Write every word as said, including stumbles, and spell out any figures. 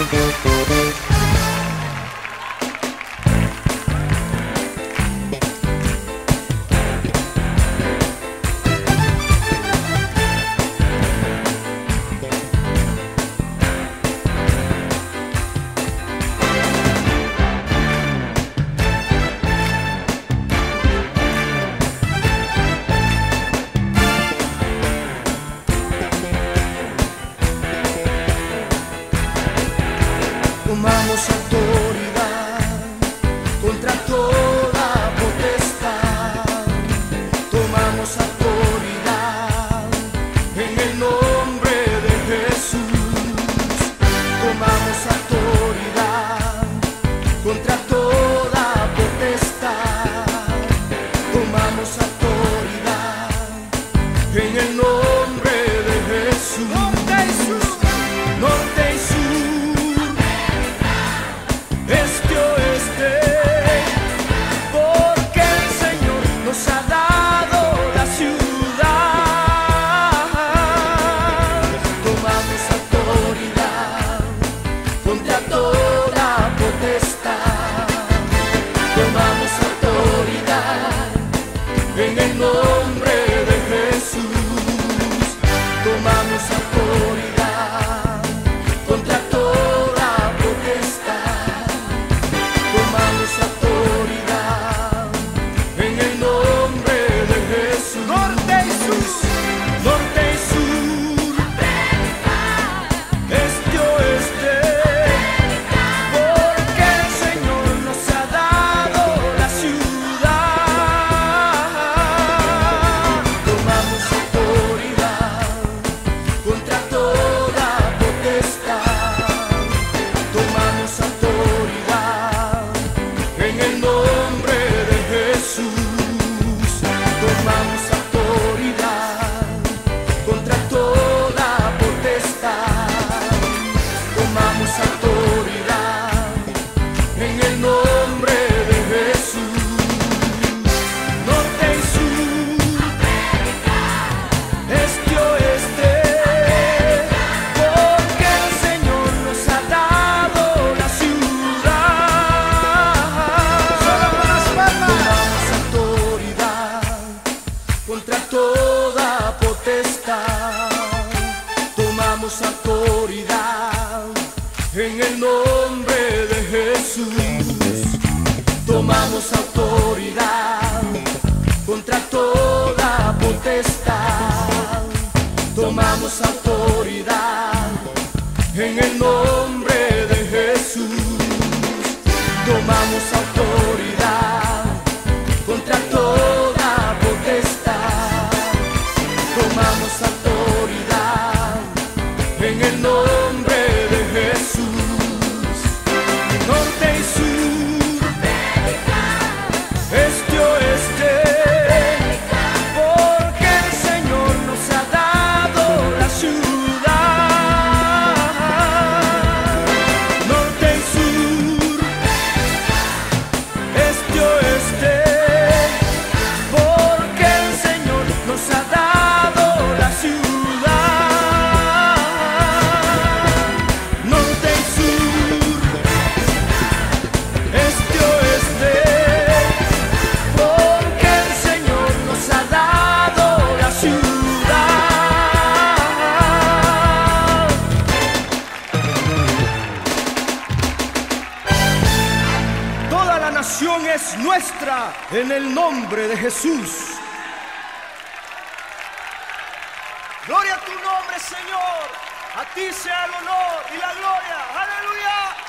Tomamos autoridad contra toda potestad. Tomamos autoridad en el nombre de Jesús. Tomamos autoridad contra toda potestad. Tomamos autoridad en el nombre de Jesús. Norte y sur, norte y sur. En el nombre de Jesús, tomamos autoridad contra toda potestad. Tomamos autoridad en el nombre de Jesús. Norte y sur, norte y sur, este y oeste, porque el Señor nos ha dado la ciudad. Contra toda potestad, tomamos autoridad en el nombre de Jesús. Tomamos autoridad contra toda potestad. Tomamos autoridad en el nombre de Jesús. Tomamos autoridad contra toda potestad. Tomamos autoridad en el nombre de Jesús. Norte y sur, este y oeste, porque el Señor nos ha dado la ciudad. Norte y sur, este y oeste, porque el Señor nos ha dado la ciudad. Norte y sur, este y oeste, porque el Señor nos ha dado la ciudad. Toda la nación es nuestra en el nombre de Jesús. Gloria a tu nombre, Señor. A ti sea el honor y la gloria. Aleluya.